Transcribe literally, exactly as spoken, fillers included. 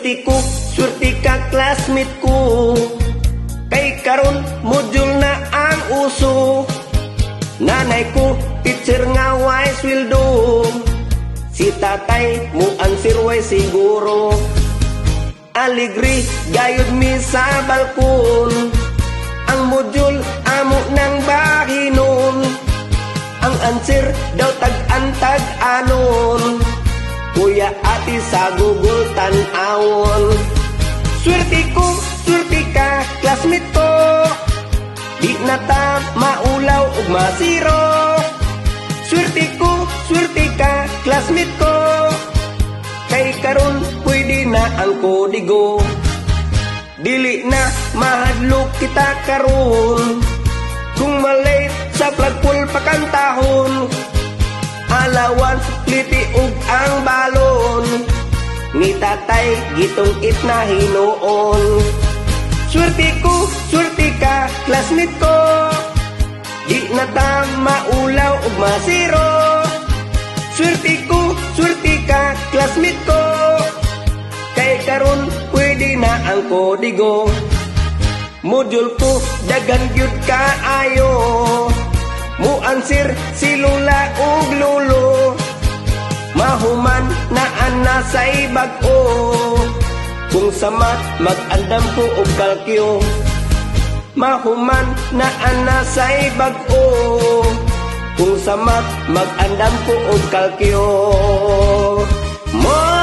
Swerte ko, swerte ka classmate ko. Kay karon module na ang uso. Nanay ko, teacher nga way sweldo. Si tatay mo answer way siguro. Aligri, gayud mi sa balkon. Ang module amo ng bahinon. Ang answer daw tag-antag anon. Kuya ati sa Google tan-awon. Swerte ko, swerte ka, classmate ko. Di na ta maulaw ug masiro. Swerte ko, swerte ka, classmate ko. Kay karon pwede na ang kodigo. Dili na mahadlok kita karon. Kung malate sa flagpole pakantahon. Alawan, liti ug ang balon. Ni tatay gitong it na hinoon. Swerte ko, swerte ka, classmate ko. Di na ta maulaw ug masiro. Swerte ko, swerte ka, classmate ko. Kay karon pwede na ang kodigo. Module ko dagan gyud ka ayo. Mu answer si lula ug lolo. Mahuman na ana say bag-o. Kung sa mat mag-andam ko og kalkyo. Mahuman na ana say bag-o. Kung sa mat mag-andam ko og kalkyo. Mo